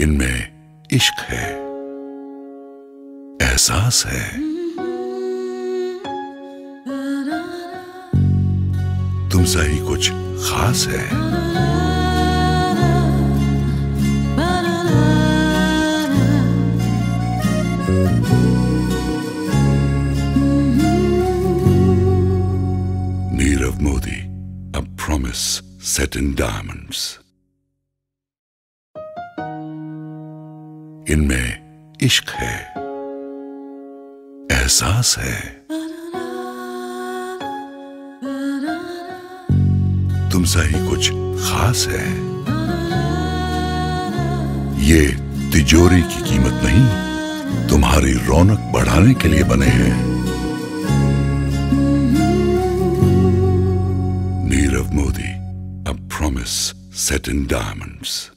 इनमें इश्क है, एहसास है, तुमसा ही कुछ खास है। Nirav Modi, a promise set in diamonds। इनमें इश्क है, एहसास है, तुमसा ही कुछ खास है। ये तिजोरी की कीमत नहीं, तुम्हारी रौनक बढ़ाने के लिए बने हैं। Nirav Modi, a promise set in diamonds।